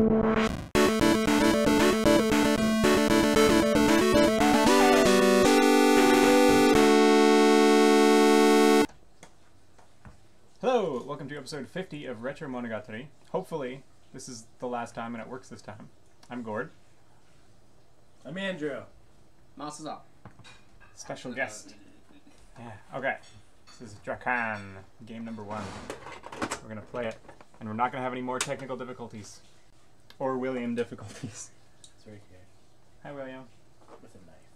Hello, welcome to episode 50 of Retro Monogatari. Hopefully, this is the last time and it works this time. I'm Gord. I'm Andrew. Matsudasan. Special guest. Yeah, okay. This is Drakkhen, game number 1. We're gonna play it, and we're not gonna have any more technical difficulties. Or William difficulties. It's right here. Hi, William. With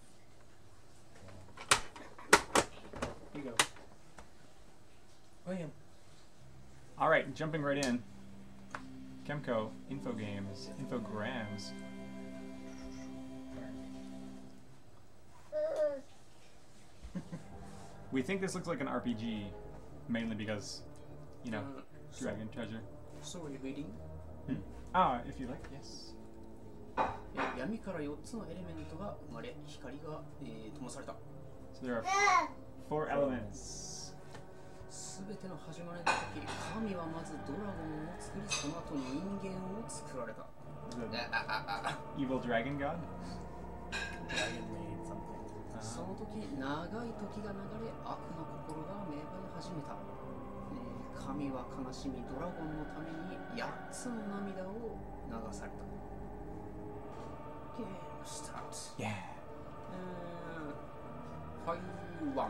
a knife. Here you go. William. Alright, jumping right in. Kemco, Infogames, Infograms. We think this looks like an RPG, mainly because, you know, Dragon Treasure. Story reading. Ah, if you like, yes. 闇から4つのエレメントが生まれ、光が灯された。 So there are 4 elements. すべての始まりの時、神はまずドラゴンを作り、その後人間を作られた。 Evil dragon god? Dragon made something. その時、長い時が流れ、悪の心が芽生え始めた。神は悲しみ、ドラゴンのために8つの涙を流された。ゲームスタート。 Yeah. ファイワン。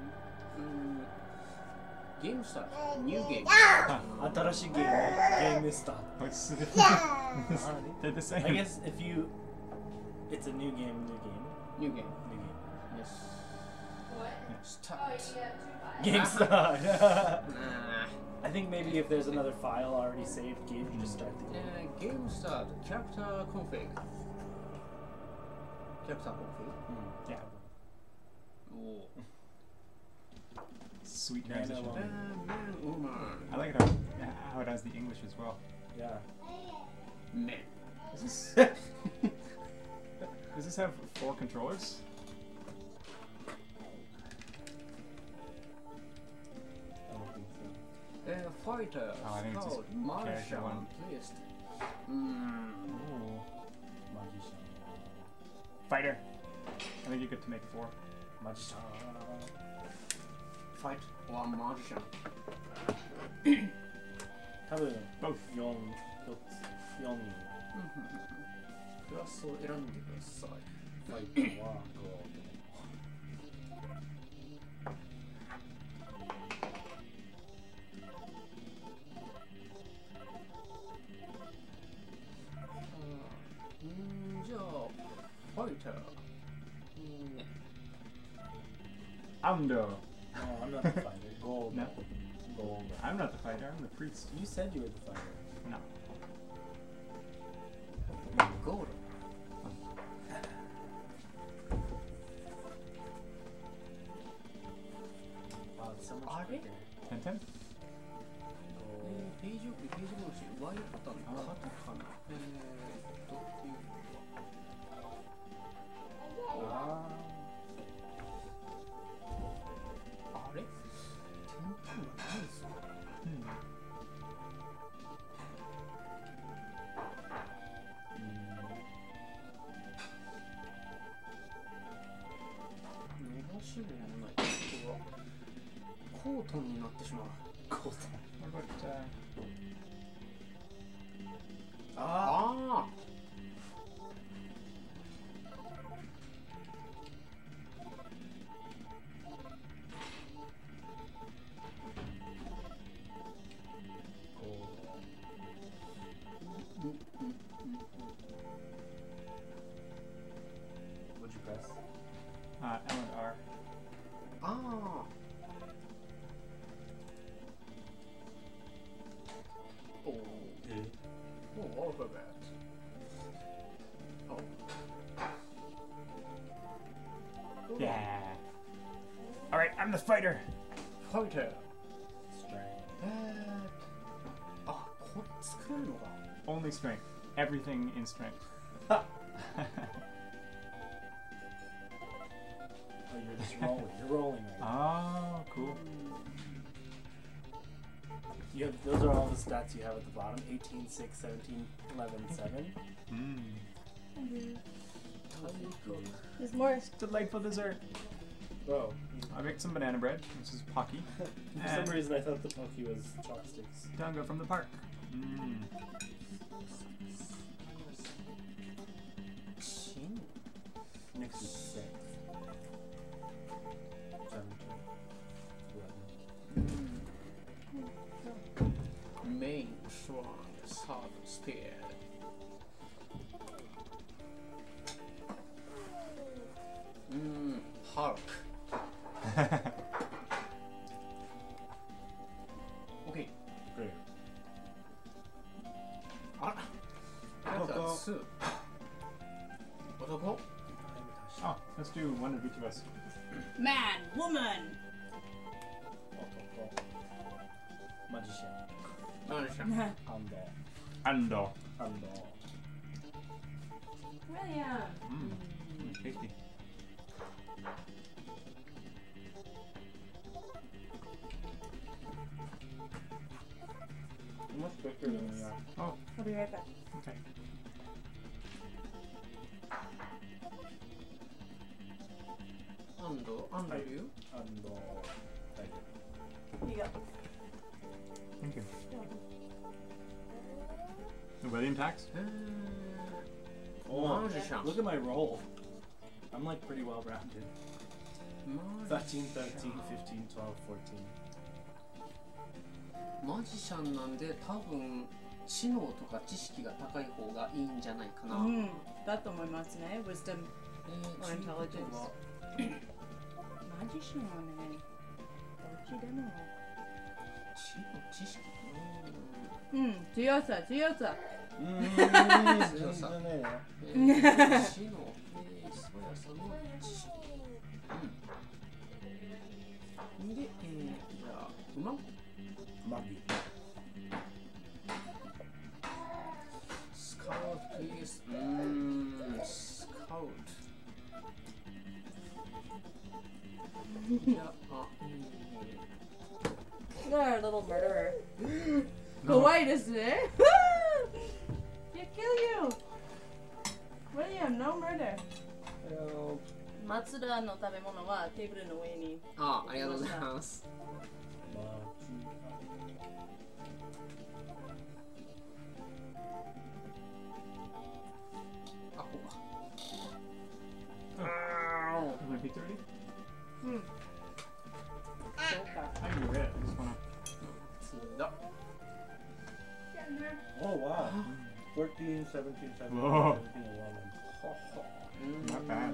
ゲームスタート。ニューゲーム。 新しいゲームスタート。 What's the difference? They're the same. I guess if you... It's a new game. New game. Yes. Start. Game start. I think maybe if there's another file already saved, game, you just start the game. Game start. Character config. Character config. Yeah. Oh. Sweet transition. Man, woman. I like how it has the English as well. Yeah. Man. Does this have 4 controllers? I don't think so. Fighter. Oh, I think it's just Scout, character Martian. one. Priest. Ooh. Magician. Fighter. I think you get to make 4. Magician. Fight or Martian. 多分 Both. 4 クラスを選んでください。 ファイトはじゃあ、ファイター。 Ando. No, I'm not the fighter. Gold. No. Gold. I'm not the fighter, I'm the priest. You said you were the fighter. No. ゴール。 Wow, it's so much Are they? quicker. 10-10? ページオープン、ページ戻し、Y ボタン、カタカナ。あれ？点々がないぞ。伸ばし棒もない。ここはコートンになってしまう。 コート。 What about, ああ。 What'd you press? L and R. ああ。おお。おお、アルファベット。お。 Yeah. Alright, I'm the fighter. ファイター。 Strength. あ、これ作るのか。 Only strength. Everything in strength. Oh, you're just rolling. You're rolling right now. Oh, cool. You have, those are all the stats you have at the bottom. 18, 6, 17, 11, 7. There's more. Delightful dessert. Whoa. I make some banana bread. This is Pocky. For some reason I thought the Pocky was chopsticks. Dongo from the park. Next is 6. 17. Main strong sword spear. Hulk. Okay. Great. That's two. Otoko? Oh, let's do one of each of us. Man, woman. Otoko. Magician. Magician. Ando. Ando. William. Tasty. Much quicker than we are. Oh, I'll be right back. okay. Ando you? Ando. Here you go. Thank you. The William tax? Oh, Magician. look at my roll. I'm like pretty well rounded. 13, 13, 15, 12, 14. マジシャンなんで多分知能とか知識が高い方がいいんじゃないかな。 だと思いますね。Wisdom or intelligence. マジシャンはね、どっちでも。 知識強さ、強さ。 強さ。知能、素早さの知識。で、じゃあ馬？ マギ。 スカウトプリース。スカウト。じゃあ、 You are a little murderer. 怖いですね。He'll kill you. William, no murder. 松田の食べ物はテーブルの上に。 ありがとうございます。あ、こうか。 Is my pizza ready? そうか。 I can read it. I just wanna. だ。 Oh wow. 14, 17, 17, 17, Whoa. 11. Not bad.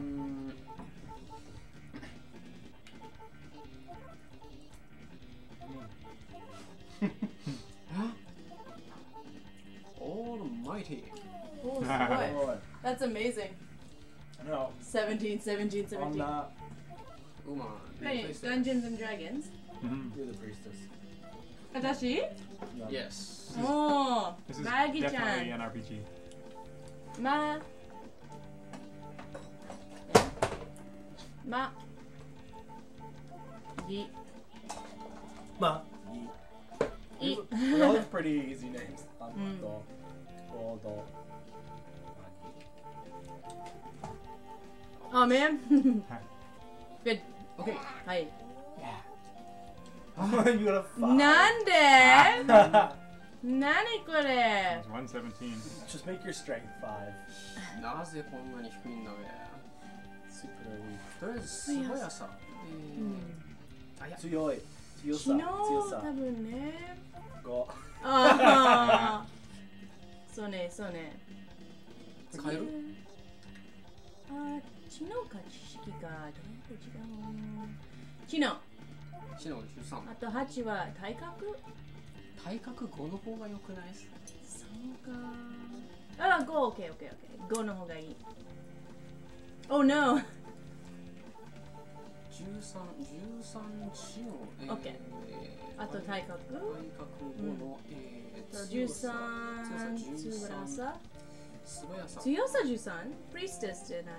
Almighty. Oh, すごい。That's amazing. No, Seventeen, 17, I'm 17. not. うまい。 Wait, Dungeons and Dragons? You're the priestess. 私 No. Yes. おー、 This is マギちゃ definitely ん。 an RPG. ま、ぎ、 Ma. い。 Those are pretty easy names. Ando. Odo. Oh man. Good. Okay. はい。 You got a なんで 5. 何これ It's 117. Just make your strength 5. なぜこんなに低いんだべ。 Super weak. とりあえず素早さ。あ、いや。 強い。強さ。 昨日強さ。 多分ね。 5. ああ。そうね、そうね。 変える？ あ、知能か知識か。どれと違う知能。 知能13。 あと8は体格体格5の方が良くないです？ そうか。あ、5、OK、OK、OK。5の方がいい。Oh no! 13知能。 OK。あと体格体格5の、 13、強さ素早さ。 強さ13？プリステスじゃない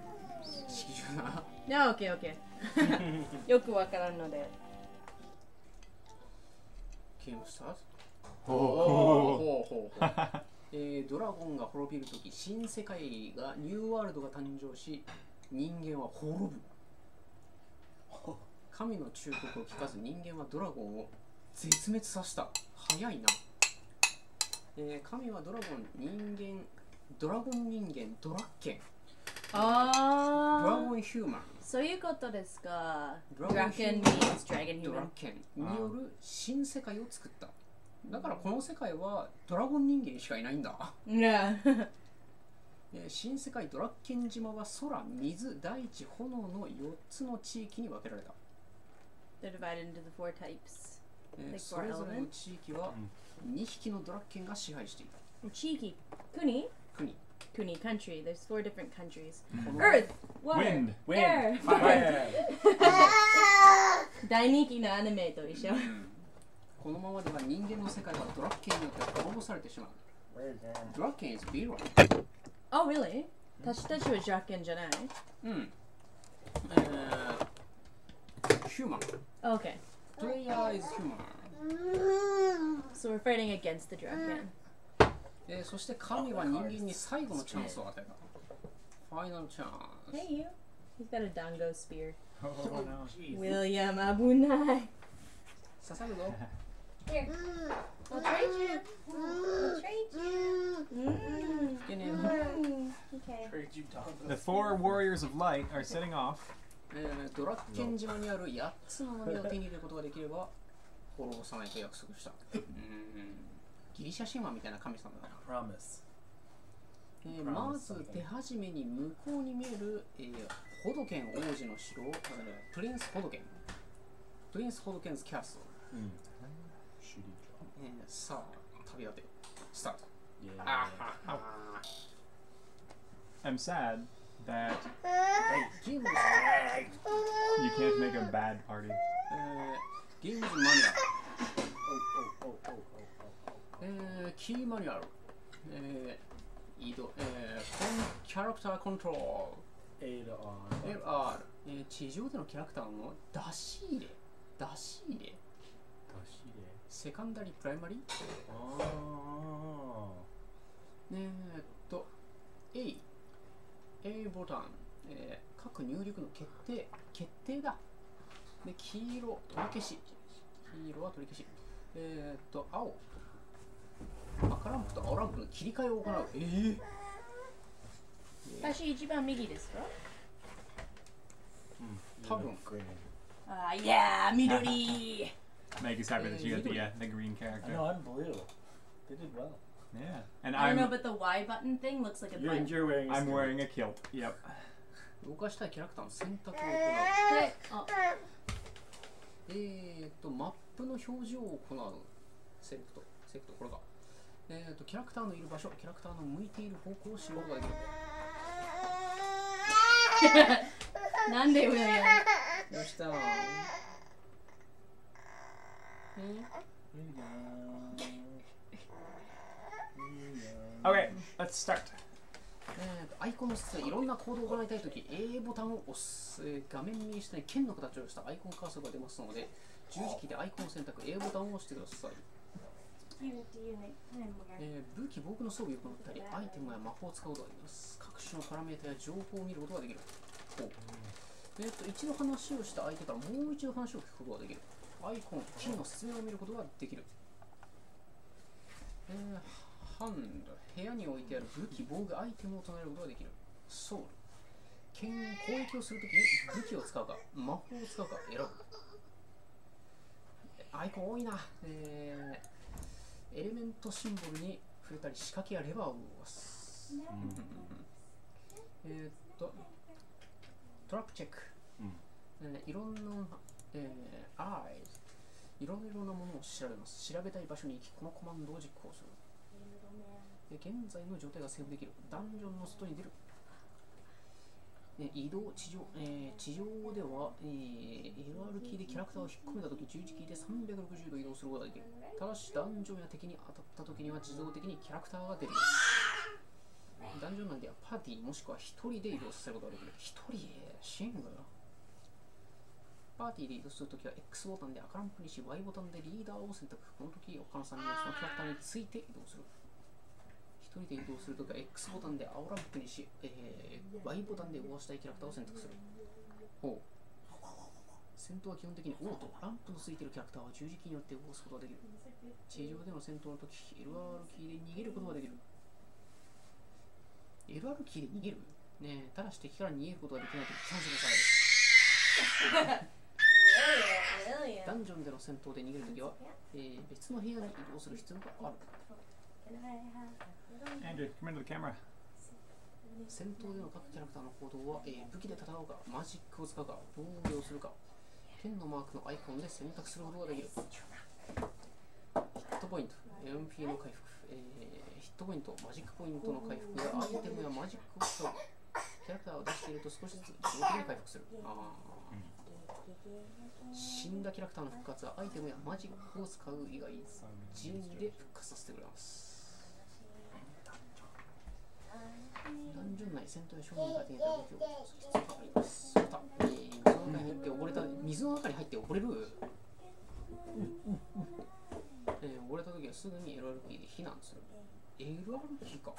式17。 いや、OK、OK。よくわからんので。 ゲームスタート。 おほう。ドラゴンが滅びるとき、新世界がニューワールドが誕生し、人間は滅ぶ。神の忠告を聞かず人間はドラゴンを絶滅させた。早いな。神はドラゴン人間ドラッケン。ドラゴンヒューマン。 そういうことですか。 ドラゴンヒュ Drakkhen ーマン means dragon ドラッ human. ケンによる新世界を作った。だからこの世界はドラゴン人間しかいないんだ。 Yeah. 新世界ドラッケン島は空、水、大地、炎の4つの地域に分けられた。 They're divided into the 4 types. Like そ four れぞれの elements. 地域は2匹のドラッケンが支配していた。 Cheeky. Kuni. 国。 Kuni country. There's 4 different countries. この Earth. Water. Wind. Air. Fire. 大人気のアニメと一緒。 このままでは人間の世界はドラッケンによって滅ぼされてしまう。ドラッケン is villain. Oh, really? 私たちは Drakkhen じゃない？ Human. Okay. Player is human. So we're fighting against the Drakkhen. そして神は人間に最後のチャンスを与えた。ファイナルチャンス。 Hey, you. He's got a dango spear. Oh no. William, 危ない。 刺さるぞ。 Here. I'll trade you. I'll trade you. いけねえ Okay. Trade you down. The 4 warriors of light are setting off. ドラッケン島にある8つの波を手に入れることができれば滅ぼさないと約束した。ギリシャ神話みたいな神様だな。 Promise. まず手始めに向こうに見える、ホドケン王子の城、プリンスホドケン。プリンスホドケンズキャスト。さあ、旅立て。スタート。 I'm sad that ゲームズ you can't make a bad party. ゲームズマニュアル。キーマニュアル。移動。キャラクターコントロール。LR。地上でのキャラクターの出し入れ。セカンダリープライマリー。A ボタン、各入力の決定だ。で、黄色、取り消し。黄色は取り消し。青。赤ランプと青ランプの切り替えを行う。 私一番右ですか？ 多分。 Yeah, 緑。 Meg is happy that you got the green character. No, I'm blue. They did well. Yeah, and I don't know, I'm but the Y button thing looks like a button. You're wearing. I'm wearing a kilt. Yep. 動かしたいキャラクターの選択を行う。 はいマップの表示を行う。セレクト、これか。キャラクターのいる場所、キャラクターの向いている方向を知ることができる。 なんでウィリアム？ どうした？ Okay, let's start. アイコンの説明、いろんな行動を行いたいとき A ボタンを押す。画面右下に剣の形をしたアイコンカーソルが出ますので、十字キーでアイコンを選択、A ボタンを押してください。武器、防具の装備を行ったり、アイテムや魔法を使うことができます。各種のパラメータや情報を見ることができる。一度話をした相手からもう一度話を聞くことができる。アイコン、キーの説明を見ることができる。ハンド、部屋に置いてある武器、防具、アイテムを唱えることができる。ソウル、攻撃をするときに武器を使うか、魔法を使うか選ぶ。アイコン多いな。エレメントシンボルに触れたり、仕掛けやレバーを動かす。トラップチェック。いろんな、いろいろなものを調べます。調べたい場所に行き、このコマンドを実行する。現在の状態がセーブできる。ダンジョンの外に出る。移動、地上では、LR キーでキャラクターを引っ込めたとき、十字キーで360度移動することができる。ただし、ダンジョンや敵に当たったときには自動的にキャラクターが出る。ダンジョン内ではパーティーもしくは1人で移動させることができる。1人シングルパーティーで移動するときは X ボタンで赤ランプにし Y ボタンでリーダーを選択。この時岡野さんにはそのキャラクターについて移動する。一人で移動するときは X ボタンで青ランプにし、Y ボタンで動かしたいキャラクターを選択する。ほう。戦闘は基本的に O とランプのついているキャラクターは十字キーによって動かすことができる。地上での戦闘のとき LR キーで逃げることができる。LR キーで逃げるねえ、ただし敵から逃げることができないときキャンセルされる。ダンジョンでの戦闘で逃げるときは、別の部屋に移動する必要がある。 Andrew, come into the camera. 戦闘での各キャラクターの行動は、武器で戦うか、マジックを使うか、防御をするか、剣のマークのアイコンで選択することができる。ヒットポイント、MP の回復、ヒットポイント、マジックポイントの回復やアイテムやマジックを使う。キャラクターを出していると少しずつ自動的に回復する。死んだキャラクターの復活はアイテムやマジックを使う以外、自由で復活させてくれます。ダンジョン内戦闘や商品が手に入れた武器を必要があります。また、水の中に入って溺れる。溺れた時はすぐに LR キーで避難する。LR キーか。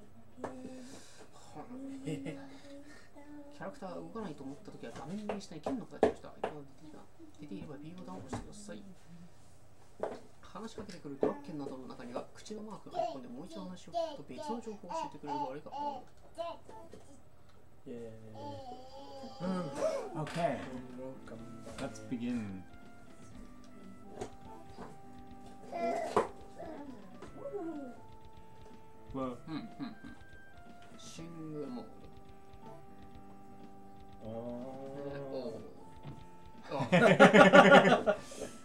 キャラクターが動かないと思った時は画面右下に剣の形をしたアイコンが出ていれば B ボタンを押してください。話しかけてくるドラッケンなどの中には口のマークが入り込んでもう一度話を聞くと別の情報を教えてくれる場合がある。 Okay, let's begin. Whoa. シングルモード。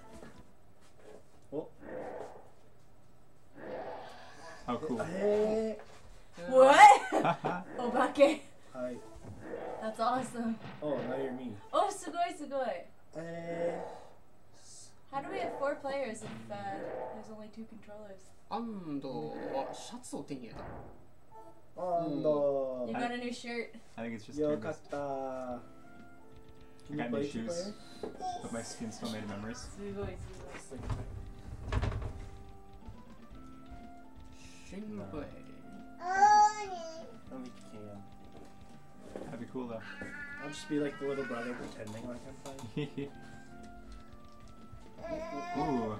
How cool. What? Obake. Hi. That's awesome. Oh, now you're me. Oh, sugoi, sugoi. How do we have 4 players if there's only 2 controllers? アンドはシャツを手に入れた。 You got a new shirt. I think it's just よ canvas. かった。 I got new shoes, but my skin still made of memories. すごいすごい。 シングル I don't think you can. That'd be cool though. I'll just be like the little brother pretending like I'm fine. Ooh.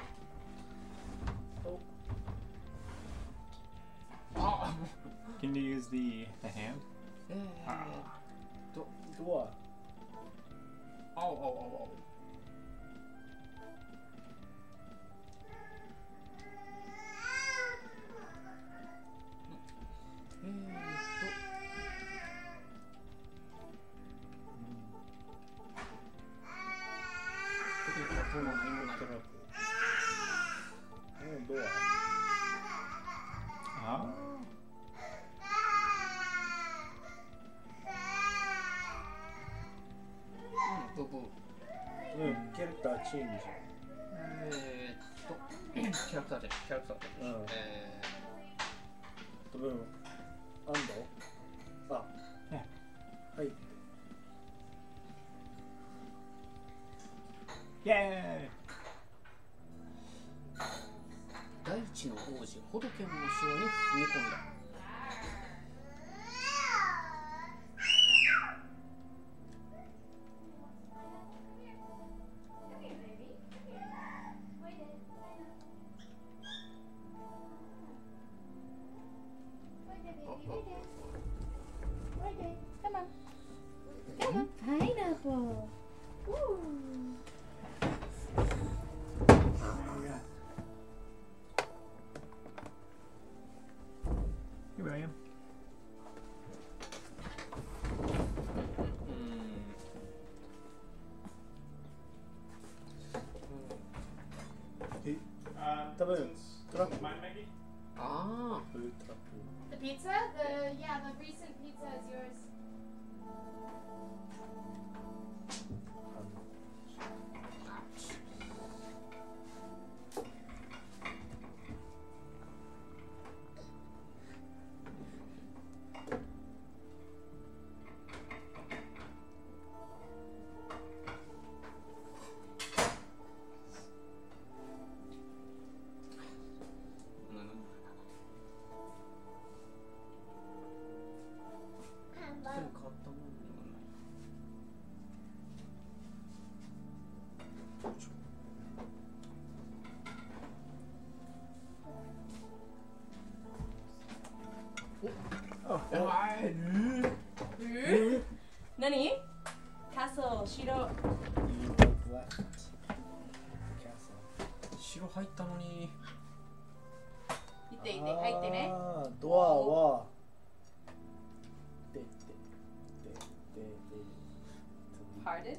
Can you use the hand? ドア。 ドア。 キャラクターチェンジ。 キャラクターで。 多分アンド。はい。 イエーイ！ 大地の王子ホドケンの城に踏み込んだ。 Come on. Come on. Pineapple. Ooh. Here I am. 多分トラップ。 ああ。 The pizza? The recent pizza is yours. 何？カソル、白。 You left the castle. 城入ったのに。 行って行って、入ってね。 あー、ドアは。 Pardon?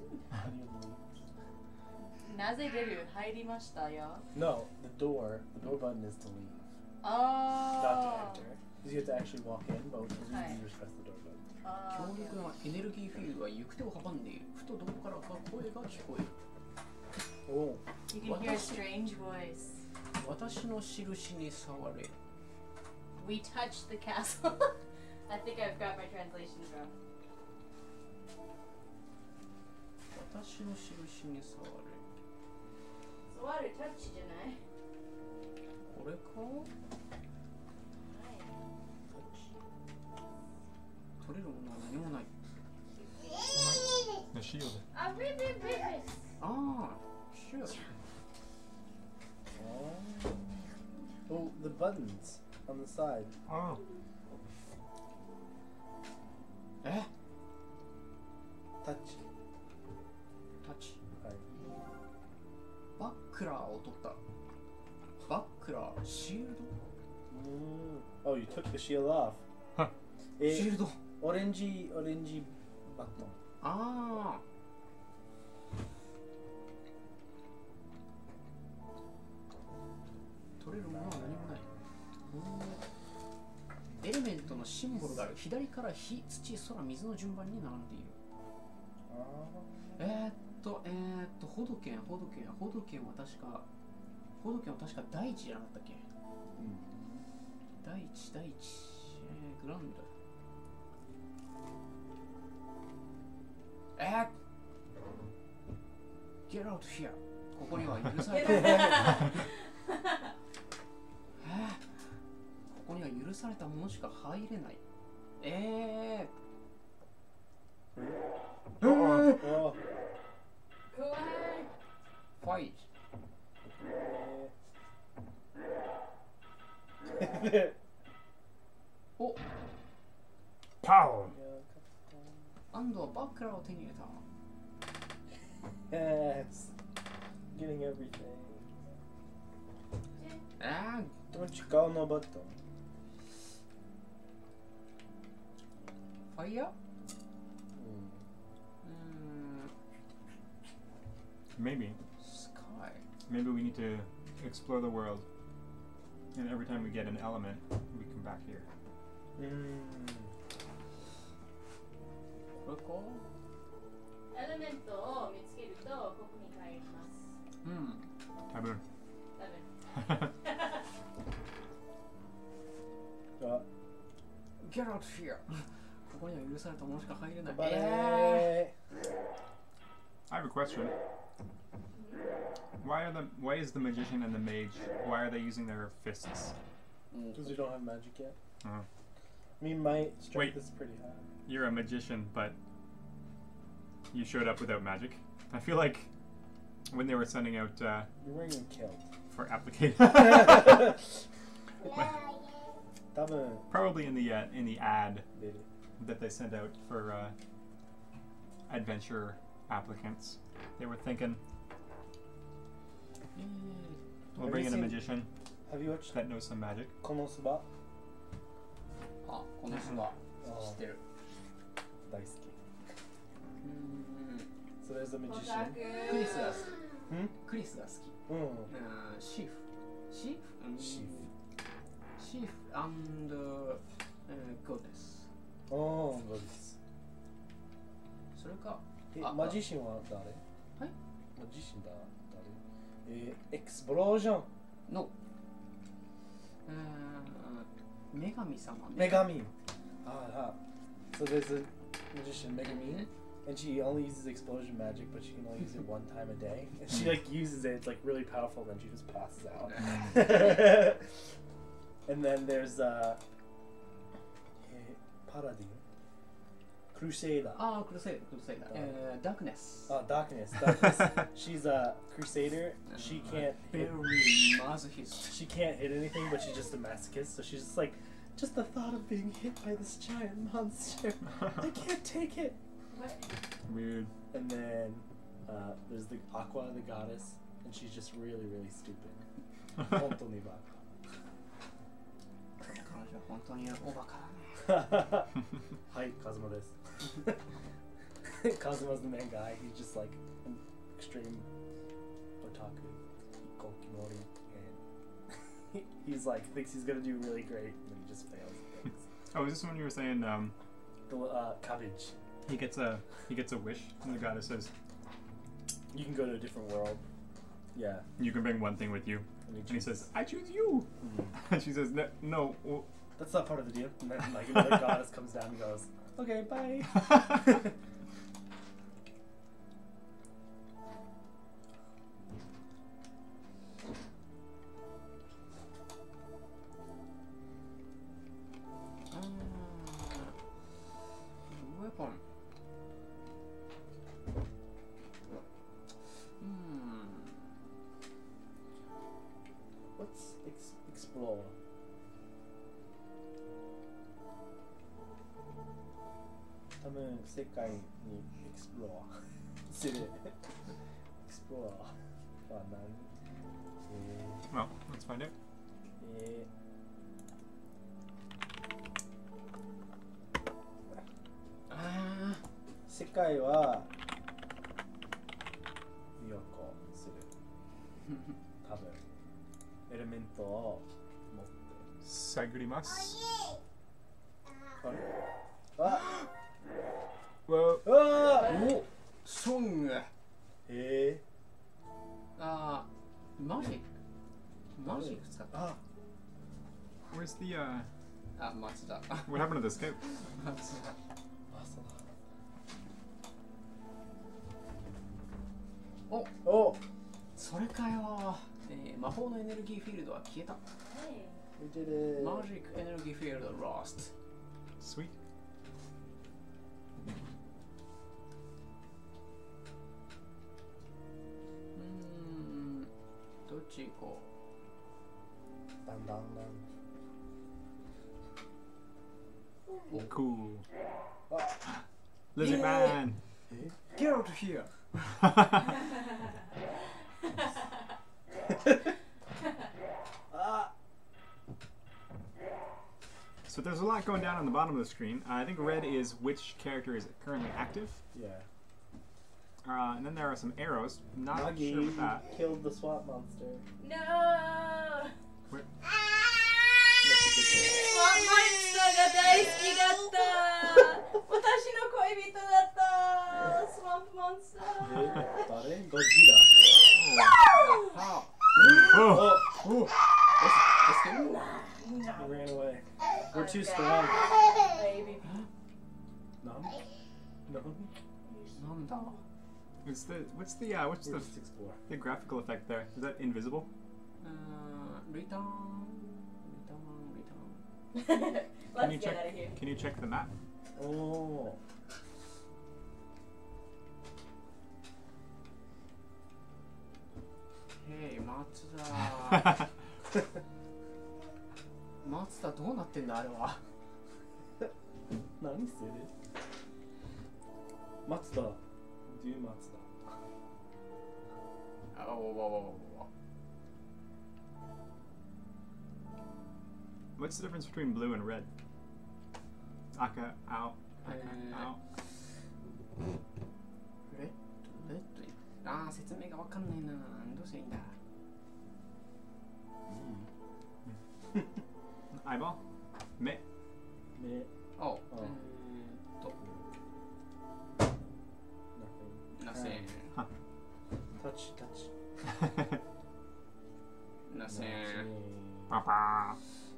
なぜ出る？入りましたよ。 No, the door button is to leave, not to あ enter. Because you have to actually walk in, but you just press the door button. あ。 強力なエネルギーフィールドは行く手を阻んでいる。ふとどこからか声が聞こえる。 Oh, You can hear a strange voice. 私の印に触れ。 We touched the castle. I think I've got my translation wrong. 私の印に触れ。 So what? Touch じゃない？ これか？取れるものは何もない。 The shield. ああ、シュー。 oh, the buttons on the side. Oh. え？ Touch. タッチ。 はい。 バックラーを取った。バックラー、シールド？ Oh, you took the shield off. Huh. シールド。 オレンジバットン。 ああ。取れるものは何もない。エレメントのシンボルがある。左から火、土、空、水の順番に並んでいる。ほどけんは確か大地じゃなかったっけ？大地、グランド。Get out here! ここには許された。ここには許されたものしか入れない。 Oh. 怖い。 ファイト。お、 Pow! アンドはバックラーを手に入れた。 Yes. Getting everything. Don't you call no button? ファイヤー？ Maybe. スカイ。 Maybe we need to explore the world. And every time we get an element, we come back here. これか？ エレメントを見つけるとここに帰ります。 多分。 多分。 Get out here! ここには許されたものしか入れない。 I have a question. Why is the magician and the mage, why are they using their fists? Because you don't have magic yet. Uh-huh. I mean, my strength Wait. is pretty high. You're a magician, but you showed up without magic. I feel like when they were sending out You're wearing a kilt. for application, probably in the ad that they sent out for adventure applicants, they were thinking, we'll bring in a magician Have you watched that knows some magic. Konosuba? あ、この人は知ってる。 大好き。So there's a magician. クリスが好き。 Hmm? クリスが好き。シーフ。シーフ？ シーフ。 シーフ and goddess。 Oh, goddess. それか。 マジシンは誰？ はい？ マジシン誰？エクスプロージョン。 の。女神様。 女神。So there's a magician, Megamine, and she only uses explosion magic, but she can only use it one time a day. And she like uses it, it's like really powerful, then she just passes out. And then there's Paladin, Crusader. ああ、クルセイダー。ダークネス。 Darkness. She's a crusader. She can't Very masochist. she can't hit anything, but she's just a masochist. So she's just like Just the thought of being hit by this giant monster. I can't take it. What? Weird. And then there's the Aqua, the goddess, and she's just really, really stupid. 本当にバカ。 彼女は本当におバカだね。 はい、カズマです。Kazuma's the main guy. He's just like an extreme otaku, kokimori, and he's like thinks he's gonna do really great, and then he just fails at things. Oh, is this one you were saying? The cabbage. He gets a wish, and the goddess says, You can go to a different world. Yeah. "You can bring one thing with you." And And he says, "I choose you." And she says, "No." Well, That's not part of the deal. And then like another goddess comes down and goes, "Okay, bye." Weapon. Let's explore. Explore. Explore. well, let's find out. 世界は魅力する。多分エレメントを持って。 Sagurimasu. あれ？あ！ Whoa. あ！ お、ソング。マジック使った。 あ、 Where's the 松田。 what happened to the scout? 松田。 あ、そうだ。 お、それかよ。魔法のエネルギーフィールドは消えた。 Hey. We did it. マジックエネルギーフィールドロスト。 Sweet. どっち行こだんだんだん。 Cool. あ、 Lizard man. Get out of here! So there's a lot going down on the bottom of the screen. I think red is which character is currently active. Yeah. And then there are some arrows. Not Nagi sure with that. killed the swamp monster. No! Where? That's a good thing. スワンモンスターが大好きだった私の恋人だったスワンプモンスター誰？ゴジラ。 How? Whoa! Oh, Let's get it. he ran away. We're too strong. Baby. None? None? なんだ What's the We'll just explore. the graphical effect there? Is that invisible? Return. Let's you get check? out of here. Can you check the map? Oh. Hey, 松田。松田どうなってんだあれは。 何してる？松田。Do you 松田？ What's the difference between blue and red? Aka, ow. Aka, ow. レッド。説明がわかんないな。どうしたらいいんだ。 Eyeball? Me? 目。 お、 Nothing. なせん。 Touch, touch. なせん。 Papa.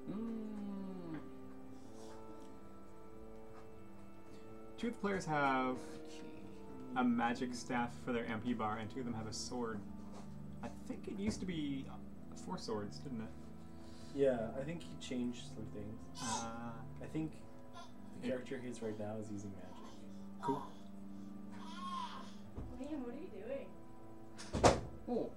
Two of the players have a magic staff for their MP bar, and two of them have a sword. I think it used to be 4 swords, didn't it? Yeah, I think he changed some things. I think the Yeah. character he's right now is using magic. Cool. Liam, what are you doing? お、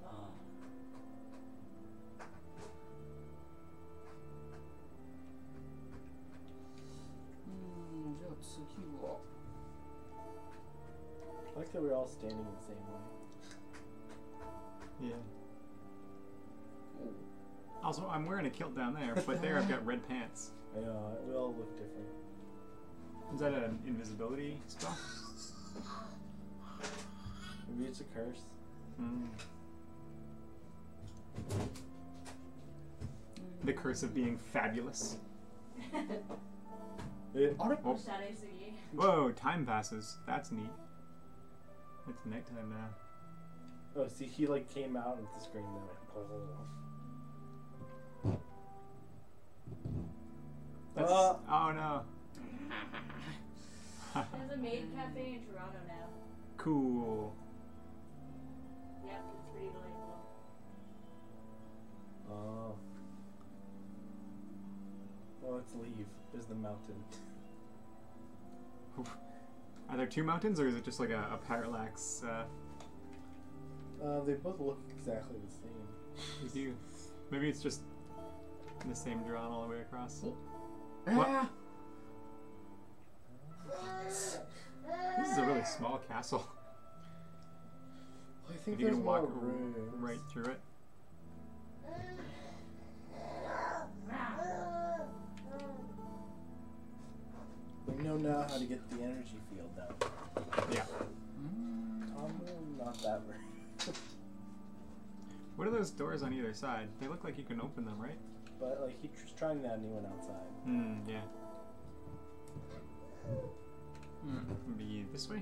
like that we're all standing the same way. Yeah. Also, I'm wearing a kilt down there, but there I've got red pants. I know, we all look different. Is that an invisibility spell? Maybe it's a curse. The curse of being fabulous. Oh. Whoa, time passes. That's neat. It's nighttime now. Oh, see, he like came out of the screen and went. That's, oh no. There's a maid cafe in Toronto now. Cool. Yep, it's pretty delightful. Oh. Well, let's leave. There's the mountain. Are there two mountains, or is it just like a parallax? They both look exactly the same. They do. Maybe it's just the same drawn all the way across. Ah! This is a really small castle. I think If you there's can more walk rooms. right through it. We know now how to get the energy field down. Yeah. Tom, not that very. What are those doors on either side? They look like you can open them, right? But like he's trying that and he went outside. Yeah. Maybe this way?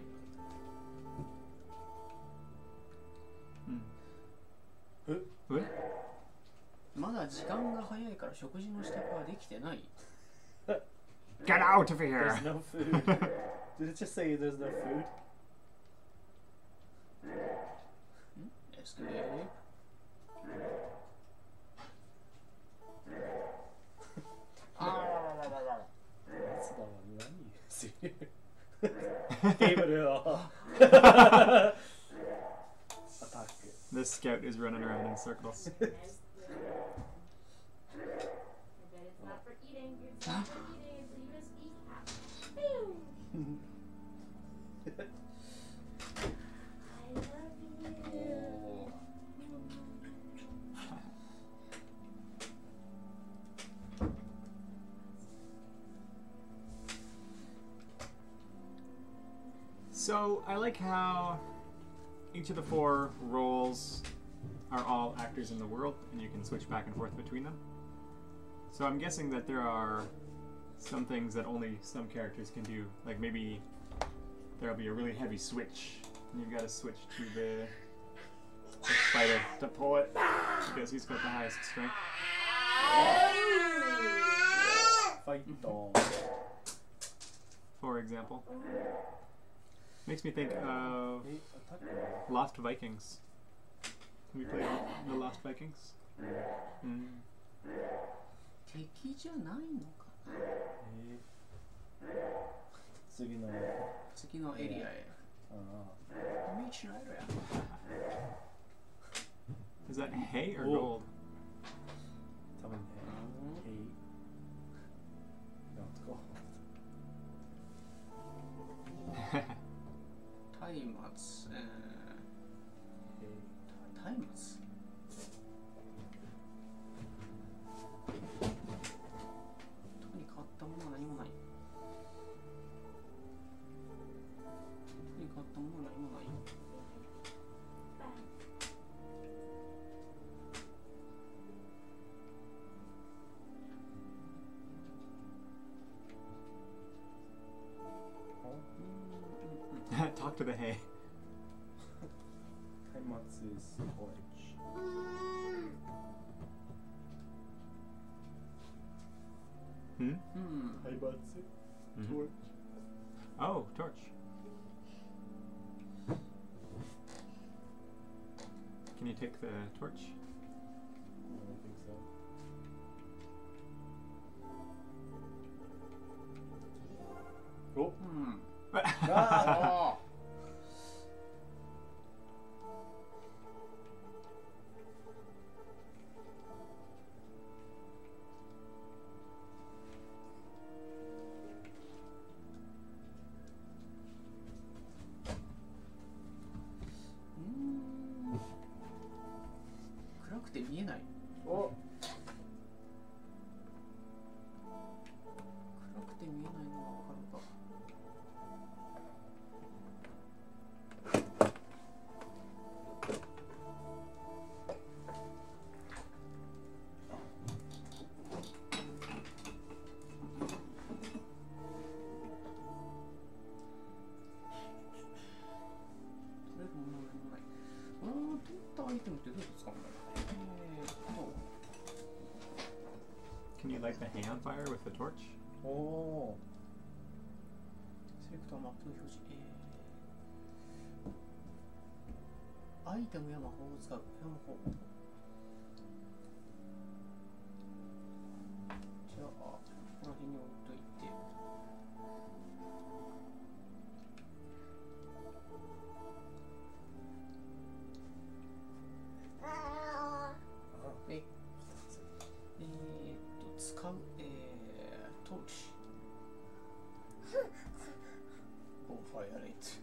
What? まだ時間が早いから食事の支度はできてない。 Get out of here! There's no food. Did it just say there's no food? Escape. That's not what I'm using. Gave it all. Attack it. This scout is running around in circles. I bet it's not for eating. It's not for eating. It's you just eat half. I love you. So, I like how each of the 4 roles are all actors in the world, and you can switch back and forth between them. So I'm guessing that there are some things that only some characters can do. Like maybe there'll be a really heavy switch, and you've got to switch to the fighter to pull it, because he's got the highest strength. Fight dog. For example. Makes me think of Hey, attack it. Lost Vikings. Have you played the Lost Vikings? 敵じゃないのかな。 次の次のエリアへ。道のエリア。 Is that hay or Oh. gold? Tell me, hey. No, it's gold. 松明、松明。特に変わったものは何もない。特に変わったものは何もない。 Talk to the hay. Matsu's torch. Matsu. Torch. Oh, torch. Can you take the torch? I don't think so. Oh. Ah! light the hay on fire with the torch. おお。 セレクターマップの表示。アイテムや魔法を使う。魔法。じゃあ、ここら辺に置いといて。使う、トーチ。ゴーファイアレイト。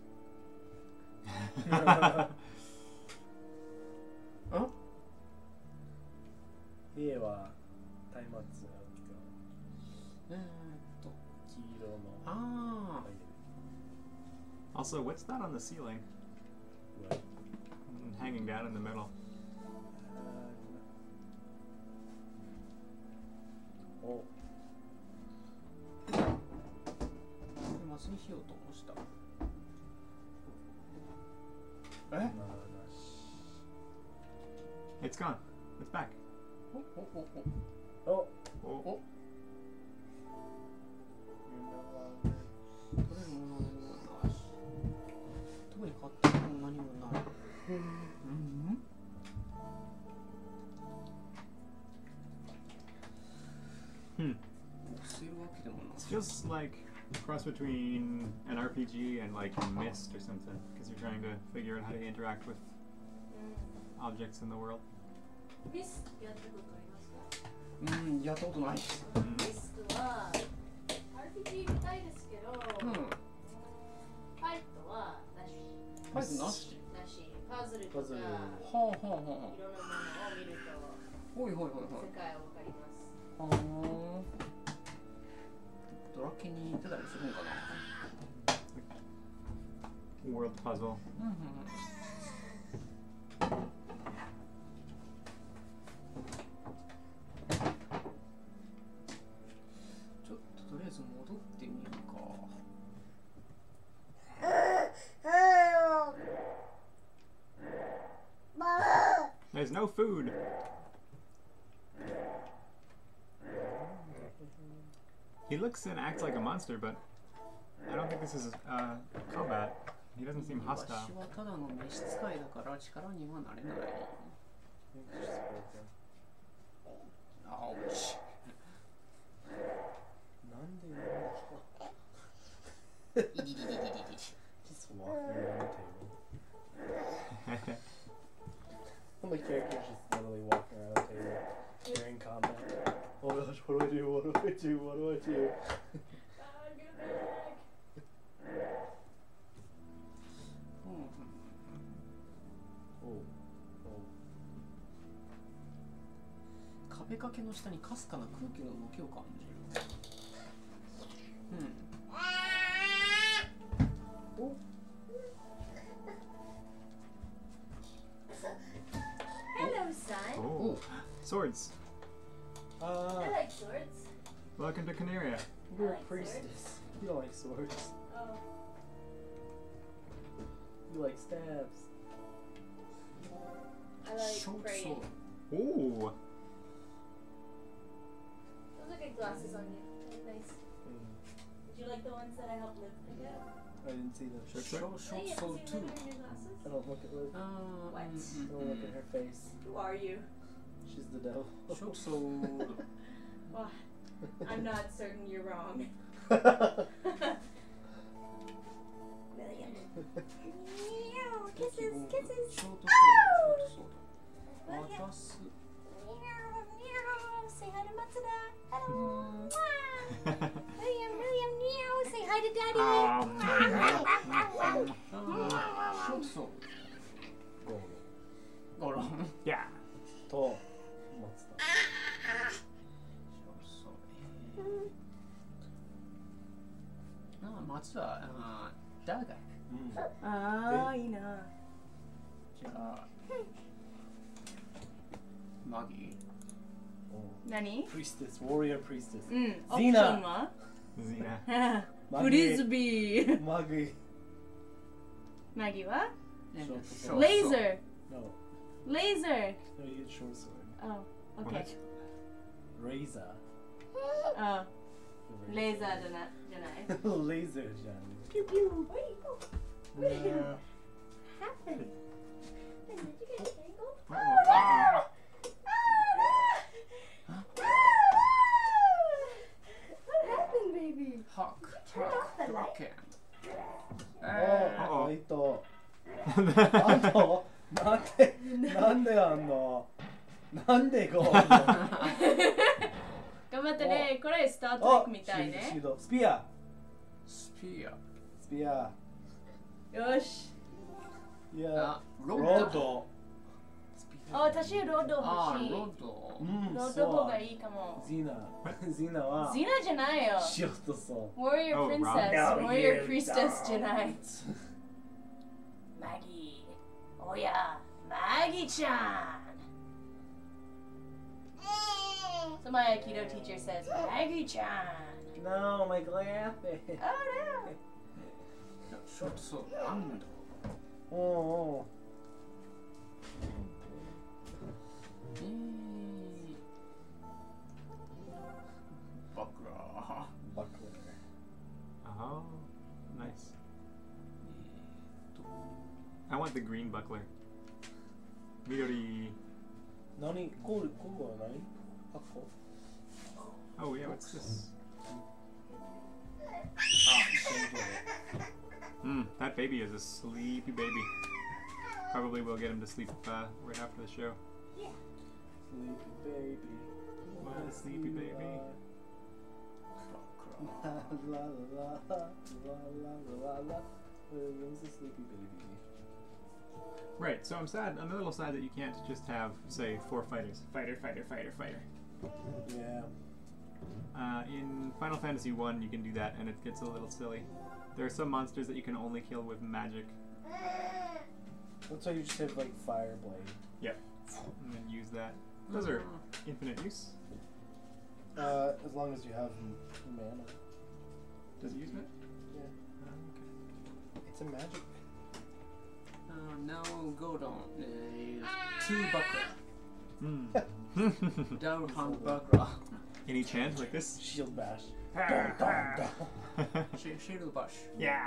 ん？ 家は松明が黄色の。 ああ。 Also, what's that on the ceiling? What? Hanging down in the middle. お。 マスに火を灯した。え？ It's gone. It's back. お。 お。 取れるものは何もないし。特に買ったもの何もない。 It's just like a cross between an RPG and like Myst or something, because you're trying to figure out how to interact with objects in the world. ミスやったことありますか？ やったことないし。 ミスは RPG みたいですけど、ファイトはなし。 ファイトなし？ なし。パズルとか、いろんなものを見ると世界わかります。 ドラッケンに出たりするのかな？ World puzzle. ちょっととりあえず戻ってみるか。 There's no food. He looks and acts like a monster, but I don't think this is combat. He doesn't seem hostile. 私はただの召使いだから力にはなれない。Ouch. なんでJust walking around the table. One of the characters just literally walking around the table during combat. Oh gosh, what do I do? What do I do? What do I do? Get it back! 壁掛けの下にかすかな空気の動きを感じる。 Hello, son. Oh, swords. I like swords. Welcome to Canaria. You're a like priestess. You don't like swords. Oh. You like stabs. I like Short praying. sword. Ooh. Those are good glasses on you. They look nice. Did you like the ones that I helped live pick out? I didn't see them. Short Short Oh, you sword haven't too. seen them in your glasses? I don't look at her. What? I don't look at her face. Who are you? She's the devil. Short sword. Well, I'm not certain you're wrong. William. Meow. Kisses, kisses. ショートソード。渡す。 Meow, meow. Say hi to Matsuda. Hello. William, William, meow. Say hi to Daddy. ショートソーゴール。 ド。ゴロン。 Yeah. と、松田。 松はダーガ。 ああ、いいな。 じゃあマギー。 何？ Priestess, warrior priestess. うん。オプション Zina は？ Zina. フリズビー。 マグイ。 マギは？ ショートシソード。 ョート Laser. No, Laser. no, you get short sword. Oh, okay. What? Razor. あ、レーザーじゃない。 レーザーじゃん。 ピューピュー。What happened? Did you get tangled? What happened, baby? Hawk, Turn off the light. Drakkhen. ファイト。なんとなんであんのなんでこう頑張ってね。これスタートレックみたいね。 スピア。 スピア。 スピア。 よし。 いや、 ロロッド。 ード。 あ、私ロードあー、 欲しい。 ロッド。 うん、 ロード方がいいかも。 ゼナはゼナじゃないよ。 しようとそう。 Warrior Oh, Princess. wrong. Warrior Priestess じゃない。マギー。おや、マギちゃん。So my Aikido teacher says, Maggie chan. No, my glasses. Oh Short sword. おお。 バクラー。 バック Oh, nice. I want the green buckler. Midori. 何コールは何箱 Oh yeah, what's this? That baby is a sleepy baby. Probably will get him to sleep right after the show. Sleepy baby. My sleepy baby. La la la la la la. William's a sleepy baby. Right, so I'm sad. I'm a little sad that you can't just have, say, 4 fighters. Fighter, fighter, fighter, fighter. Yeah. In Final Fantasy 1, you can do that, and it gets a little silly. There are some monsters that you can only kill with magic. That's why you just have like fire blade. Yep. And then use that. Those are infinite use. As long as you have mana. Does it use that? Yeah. Okay. It's a magic. Now Godon is 2 buckler. Down buckler. Any chant like this? Shield bash. Shield bash. Yeah.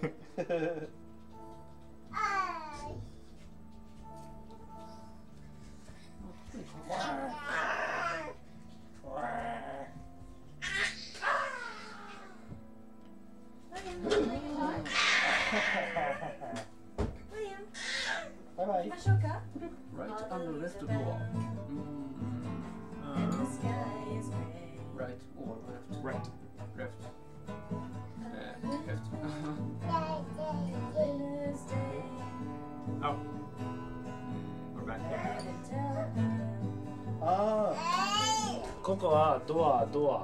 William, Bye bye. 行きましょうか。 Right on the left door. And the sky is gray. Right or left? Right. Left. Left. Wednesday, Oh. We're back here. Ah. ここはドア。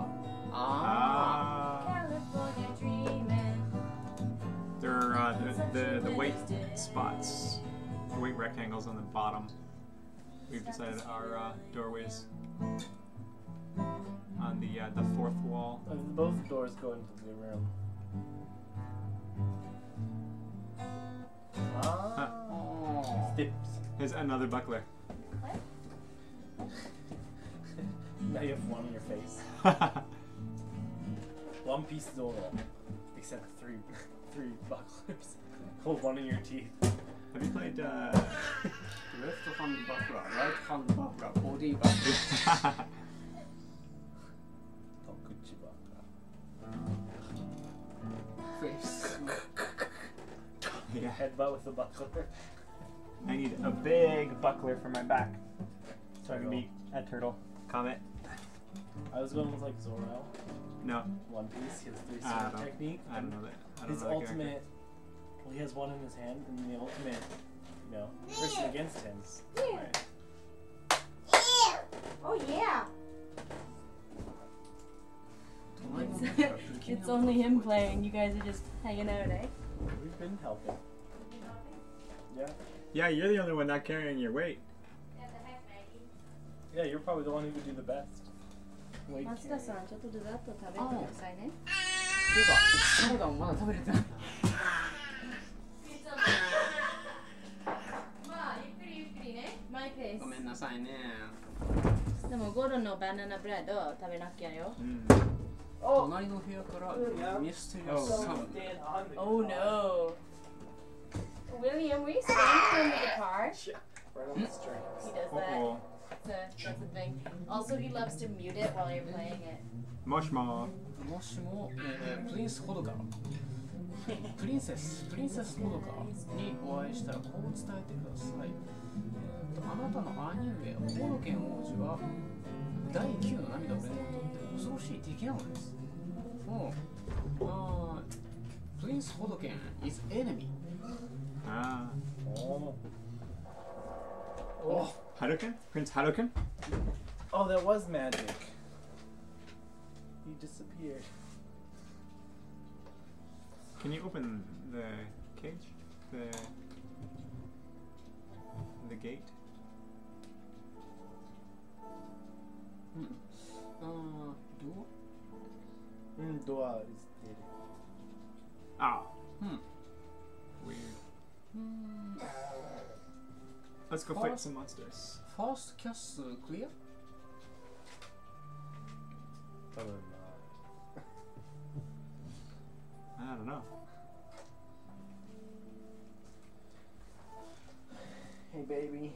Ah. California dreaming. They're the white spots, the white rectangles on the bottom. We've decided are doorways on the 4th wall. Both doors go into the room. Ah. Oh. Steps. Here's another buckler. Now you have one on your face. One piece door. Except three bucklers. Hold one in your teeth. Have you played? Left hand buckler, right hand buckler, body buckler. Face. Yeah. Headbutt with the buckler. I need a big buckler for my back, so I can be a turtle. Comment. I was going with like Zoro. No, One Piece. He has 3 I sword don't- technique. I don't know that. I don't His know that ultimate. character. Well, he has one in his hand, and the ultimate, person against him. Right. Oh yeah. It's only him playing. You guys are just hanging out, eh? We've been helping. Yeah. Yeah, you're the only one not carrying your weight. Yeah, you're probably the one who would do the best. Weight 松田さん、ちょっとデザート食べてくださいね。 ていうか、サラダもまだ食べれてない。 まあ、ゆっくりね。マイペース。 ごめんなさいね。 スタでもゴロのバナナブレッドを食べなきゃよ。 Oh! 隣の部屋からミステリア Oh. スサウン Stand on the Oh no. William, will you stand from the guitar? Yeah, right on the strings. He does that. Uh-oh. That's a thing. Also, he loves to mute it while you're playing it. Moshmo. もしも、プリンスホドカプリンセスホドカにお会いしたらこう伝えてください。あなたの兄上ホドケン王子は第9の涙を連れて恐ろしい敵なのです。プリンスホドケン is enemy. Ah. Oh. Oh. Haruken? Prince Haruken? Oh, that was magic. He disappeared. Can you open the cage? The gate? Door? Door is dead. Ah. Weird. Let's go fight some monsters. First castle clear? Probably not. I don't know. Hey, baby.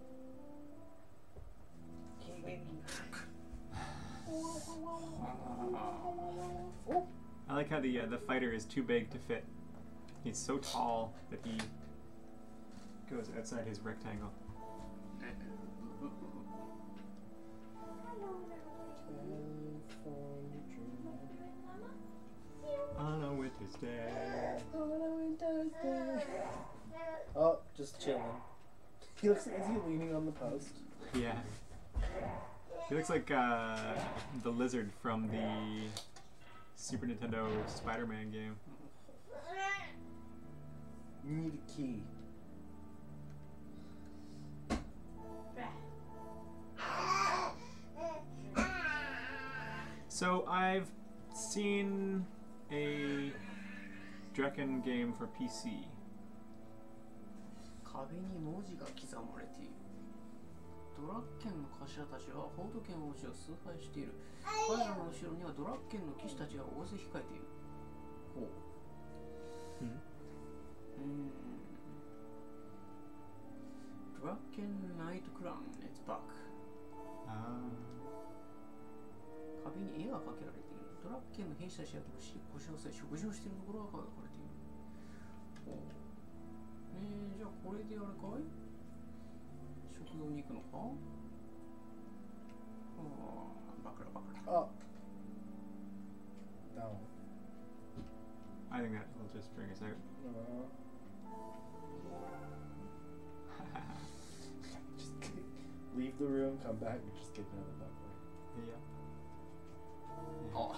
Hey, baby. I like how the fighter is too big to fit. He's so tall that he goes outside his rectangle. On a winter's day. Oh, just chilling. He looks. Is he leaning on the post? Yeah. He looks like the lizard from the Super Nintendo Spider-Man game. You need a key. So I've seen a Drakkhen game for PC. 壁に文字が刻まれている。ドラッケンの頭たちはホードケン王子を崇拝している。彼らの後ろにはドラッケンの騎士たちが大勢控えている。ほう。ドラッケンナイトクラウン It's back。壁に絵が描けられている。ドラッケンの兵士たちが腰を据え食事をしているところが描かれている。ほう。じゃあこれであれかい？食堂に行くのか？バカラ。 Oh. Down. I think that will just bring us out. Just leave the room, come back, and just get another buckler. Yeah. あ。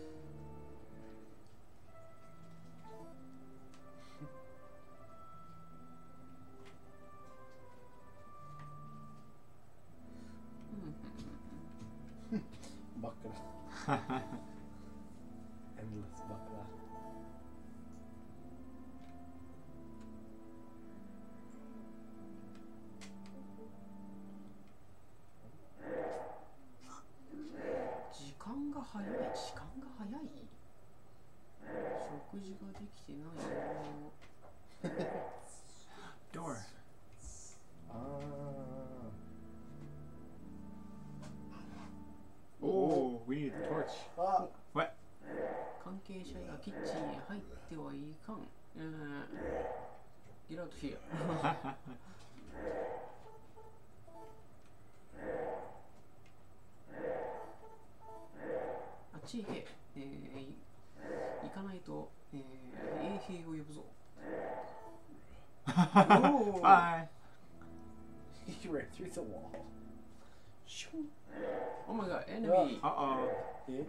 Buckler. Endless buckler. 時間が早い。食事ができてないよ。 Door. Oh, we need a torch. Ah. What? 関係者やキッチンへ入ってはいかん。Get out here. あっち行け。行かないと、衛兵を呼ぶぞ。 Bye. He ran through the wall. Oh my god, enemy! Uh-oh. Yeah.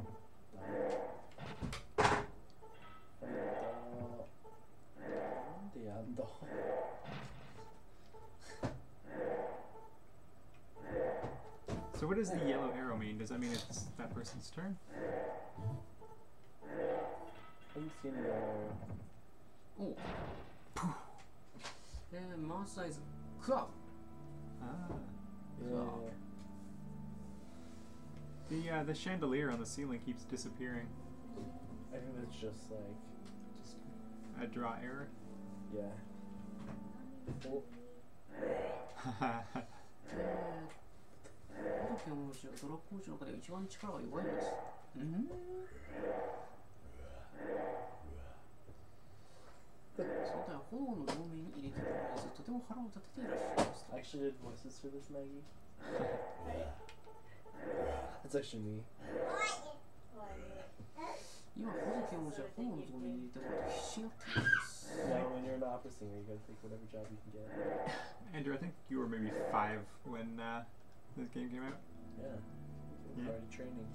So what does the yellow arrow mean? Does that mean it's that person's turn? Haven't seen it all. おマウスサイズクワウ Ah. Yeah. The chandelier on the ceiling keeps disappearing. I think that's just like A draw error. yeah. Oh, ほどきの文字はドラッグ文字の中で一番力が弱いのです。そうだよ、炎の両面に入れてもらえず、とても腹を立てていらっしゃいます。 I actually did voices for this, Maggie. That's actually me. 今、ほどきの文字は炎の両面に入れてもらって必死になっているんです。 Yeah, when you're an opera singer, you gotta take whatever job you can get. Andrew, I think you were maybe 5 when this game came out. Yeah. Yeah. Already training.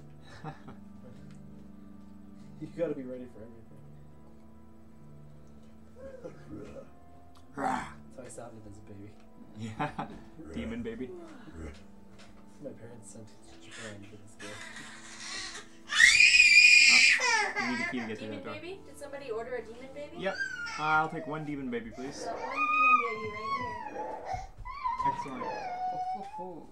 You gotta be ready for everything. That's how I sounded as a baby. Yeah, demon baby. My parents sent to Japan for this game. You need a key to get through Demon that door. baby? Did somebody order a demon baby? Yep. I'll take 1 demon baby, please. Got 1 demon baby right here. Excellent. Oh.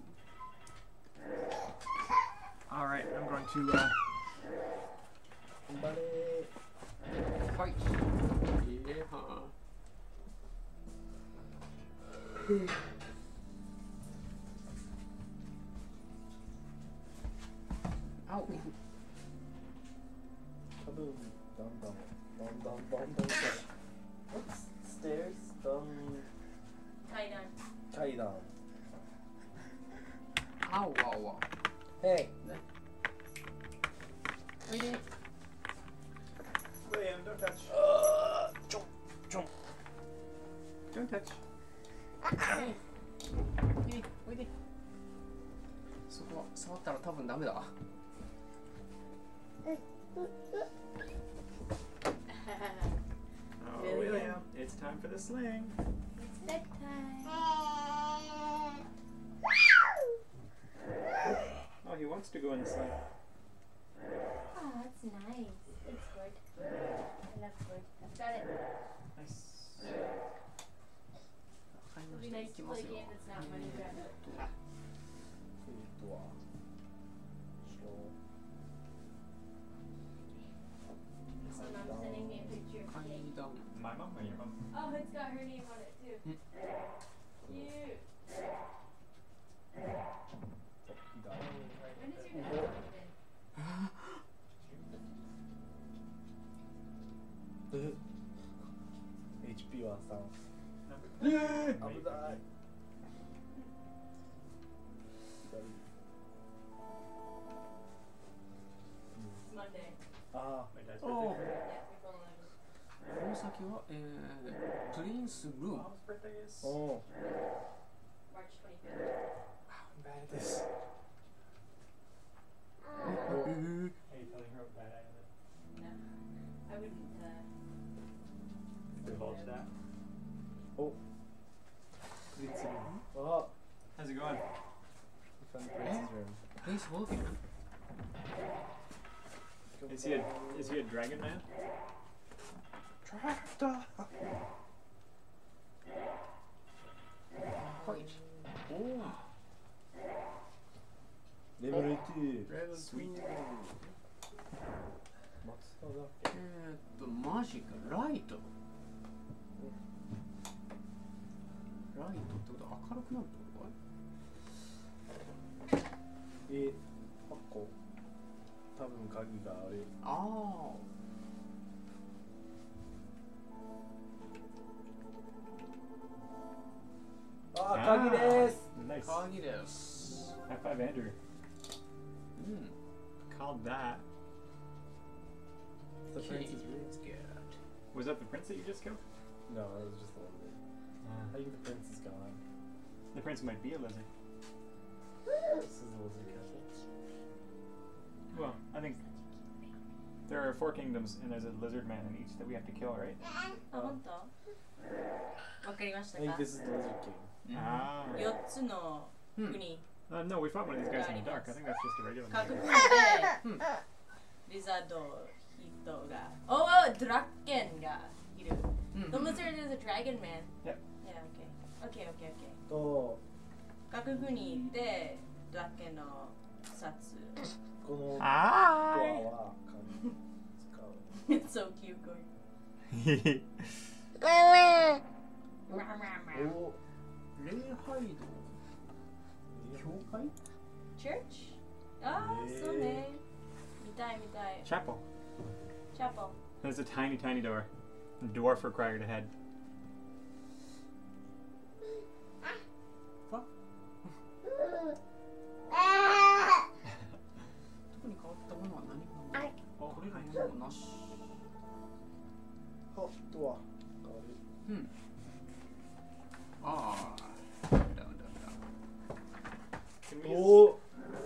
All right, I'm going to. Somebody. Fight! Yeah. Ow! Kaboom. Dum dum. Dum dum dum dum dum. What's stairs? Kaidan. Kaidan. Ow, ow, ow. Hey. Really? William, don't touch. Jump. Jump. Don't touch. Hey. Hey, おいで。そこは触ったら多分ダメだ。 Oh, William, it's time for the sling. It's bedtime. Oh, he wants to go in the sling. Oh, that's nice. It's good. I love good. I've got it. Nice. It'll be nice to play a game that's not money grabbing. So mom's sending me a picture of cake. My mom or your mom? Oh, it's got her name on it too. Cute. When is your next one then? HP was down. Yeah. I would die. It's Monday. Ah. My dad's Oh. birthday. Yeah, April 11th. この先は、プリンスルーム。 Mom's birthday is. Oh. March 25th. Wow, I'm bad at this. Are you telling her what bad I am at? No, I wouldn't. Divulge that. Oh. Oh. How's it going? We found the prince's room. He's walking. Is he a dragon man? Tractor. Fight! Oh. Level 2. Sweet. Matsudasan. マジか、ライト。ライトってことは明るくなるってことかい？ 箱。多分鍵がある。 あああ、鍵です。 あ、 Nice. 鍵です。 High five, Andrew. うん。 Called that. The prince's room. Was that the prince that you just killed? No, it was just a lizard. I think the prince is gone. The prince might be a lizard. This is the lizard castle. Well, I think there are 4 kingdoms and there's a lizard man in each that we have to kill, right? あ、本当？わかりまし I た think か this is the lizard king. Ah. ？4つの国。 No, we fought one of these guys in the dark. I think that's just a regular 各 lizard. 国でリザード人が。Oh, ドラッケンがいる。The lizard is a dragon man. Yep. Yeah, okay. Okay. と、 各国でドラッケンの殺。 このドアはは使う。 It's so cute going. ーい。 お礼拝堂。教会 Church? Ah, so ne. Mitai, mitai. Chapel. Chapel. There's a tiny, tiny door. Dwarf required a head. 特に変わったものは何もない。これらもなし。 あ、ドア変わる。 うん。ああ。ダメだ。 Can we お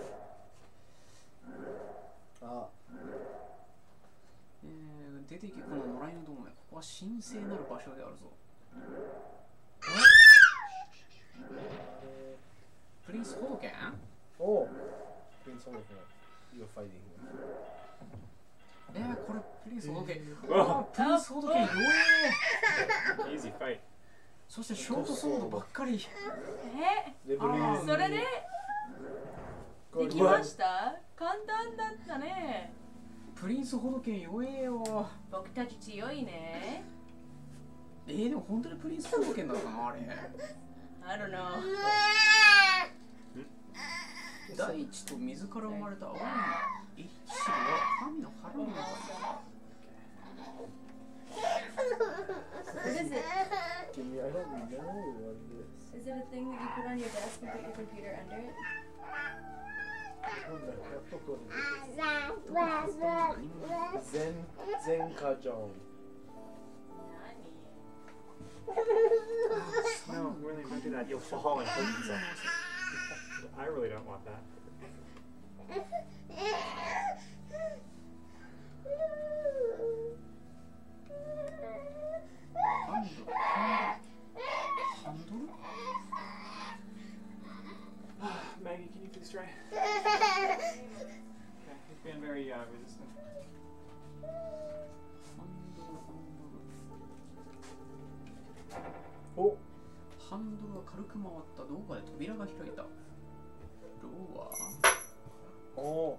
あ、 出ていけこの野良犬どもめ。ここは神聖なる場所であるぞ。プリンスホドケン？ おプリンスホドケン。You're fighting him. これプリンスホドケン。 あプリンスホドケン弱え。 Easy fight. そしてショートソードばっかり。 レベルあそれでできました？簡単だったね。 プリンスホドケン弱えよ。 僕たち強いね。 でも本当にプリンスホドケンだったなあれ。 I don't know. 大地と水から生まれた青い一子は神の腹の中に。 What is it? Give me, I don't know what it is. Is it a thing that you put on your desk and put your computer under it? なんだ、やっとこれです。全カジョン。 No, really, don't do that. You'll fall and hurt yourself. I really don't want that. Maggie, can you please try? Okay, he's being very resistant. おハンドルが軽く回った動画で扉が開いた。ローはお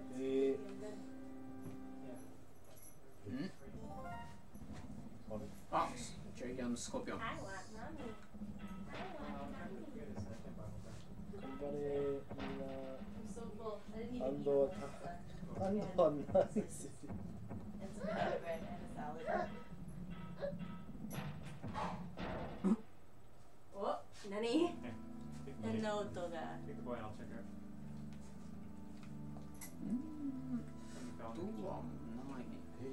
あ、ジャイアントスコーピオン。 頑張れみんな。ハンドはナイス。 お、何？ Big 何の音が？ boy, I'll check her. ドアもない。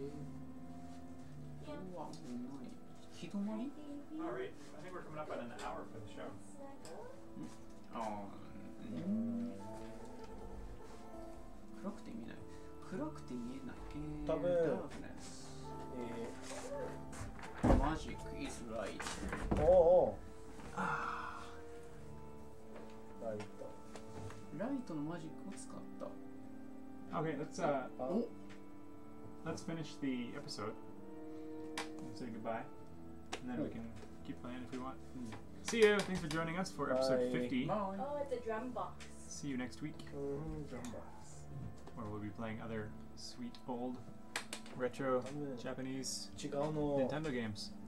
ドアもない。日止まり？ Alright, I think we're coming up on an hour for the show. ああ、暗くて見えない。暗くて見えない。 多分ダークネス。マジック is right。 おあライト。 ライトのマジックを使った。 Okay, let's finish the episode and say goodbye, and then we can keep playing if we want. See you. Thanks for joining us for episode Bye. 50. Bye. Oh, it's a drum box. See you next week, where we'll be playing other sweet old retro Japanese 違うの。 Nintendo games.